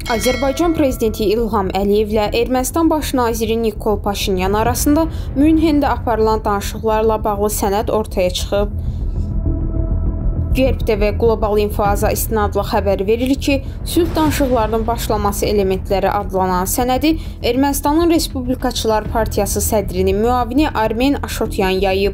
Azərbaycan prezidenti İlham Əliyevlə Ermənistan baş naziri Nikol Paşinyan arasında Münhendə aparılan danışıqlarla bağlı sənəd ortaya çıxıb. GERB TV Qlobal İnfoaza istinadla xəbər verir ki, sülh danışıqlarının başlaması elementləri adlanan sənədi Ermənistanın Respublikaçılar Partiyası sədrinin müavini Armen Aşotyan yayıb.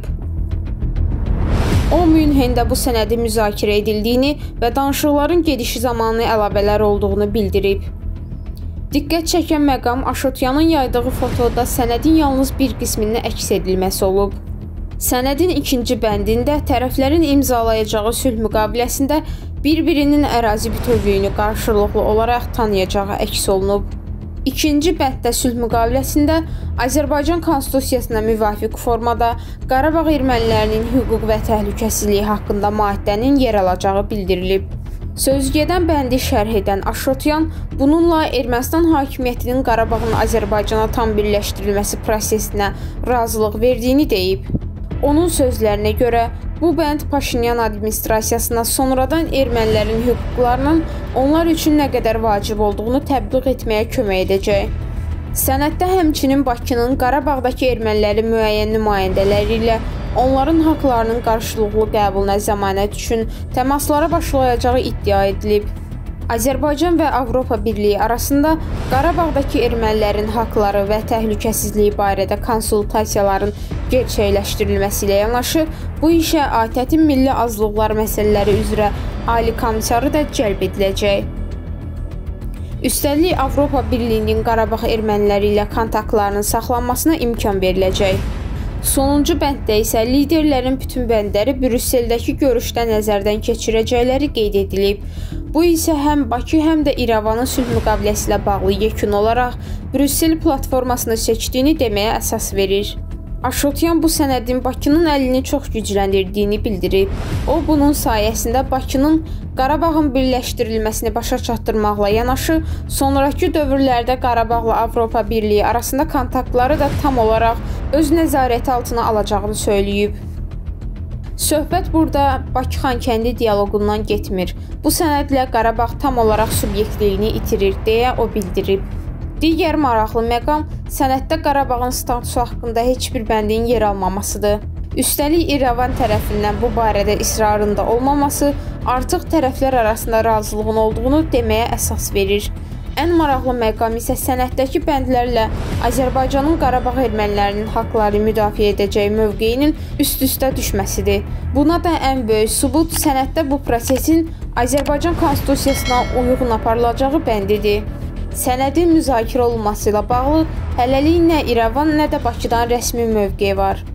O, Münhendə bu sənədi müzakirə edildiyini və danışıqların gedişi zamanı əlavələr olduğunu bildirib. Diqqət çəkən məqam Aşotyanın yaydığı fotoda sənədin yalnız bir qisminin əks edilməsi olub. Sənədin ikinci bəndində tərəflərin imzalayacağı sülh müqaviləsində bir-birinin ərazi bütövlüyünü qarşılıqlı olaraq tanıyacağı əks olunub. İkinci bənddə sülh müqaviləsində Azərbaycan Konstitusiyasına müvafiq formada Qarabağ ermənilərinin hüquq və təhlükəsizliyi haqqında maddənin yer alacağı bildirilib. Sözügedən bəndi şərh edən Aşotyan, bununla Ermənistan hakimiyyətinin Qarabağın Azərbaycana tam birləşdirilməsi prosesinə razılıq verdiyini deyib. Onun sözlərinə görə, bu bənd Paşinyan administrasiyasına sonradan ermənilərin hüquqlarının onlar üçün nə qədər vacib olduğunu təbliğ etməyə kömək edəcək. Sənəddə həmçinin Bakının Qarabağdakı ermənilərin müəyyən nümayəndələri ilə onların haqlarının qarşılıqlı qəbuluna zəmanət üçün təmaslara başlayacağı iddia edilib. Azərbaycan və Avropa Birliyi arasında Qarabağdakı ermənilərin haqları və təhlükəsizliyi barədə konsultasiyaların gerçəkləşdirilməsi ilə yanaşı, bu işə ATƏT-in milli azlıqlar məsələləri üzrə Ali komissarı da cəlb ediləcək. Üstəlik, Avropa Birliyinin Qarabağ erməniləri ilə kontaktlarının saxlanmasına imkan veriləcək. Sonuncu bənddə isə liderlərin bütün bəndləri Brüsseldəki görüşdə nəzərdən keçirəcəkləri qeyd edilib. Bu isə həm Bakı, həm də İrəvanın sülh müqaviləsi ilə bağlı yekun olaraq Brüssel platformasını seçdiyini deməyə əsas verir. Aşotyan bu sənədin Bakının əlini çox gücləndirdiyini bildirib. O, bunun sayəsində Bakının Qarabağın birləşdirilməsini başa çatdırmaqla yanaşı, sonrakı dövrlərdə Qarabağla Avropa Birliyi arasında kontaktları da tam olaraq öz nəzarəti altına alacağını söyləyib. Söhbət burada Bakı-Xankəndi dialoqundan getmir. Bu sənədlə Qarabağ tam olaraq subyektliyini itirir, deyə o bildirib. Digər maraqlı məqam sənəddə Qarabağın statusu haqqında heç bir bəndin yer almamasıdır. Üstəlik, İrəvan tərəfindən bu barədə israrında olmaması artıq tərəflər arasında razılığın olduğunu deməyə əsas verir. Ən maraqlı məqam isə sənəddəki bəndlərlə Azərbaycanın Qarabağ ermənilərinin haqlarını müdafiə edəcəyi mövqeyinin üst-üstə düşməsidir. Buna da ən böyük sübut sənəddə bu prosesin Azərbaycan Konstitusiyasına uyğun aparılacağı bəndidir. Sənədin müzakirə olunması ilə bağlı hələlik nə İrəvan, nə də Bakıdan rəsmi mövqe var.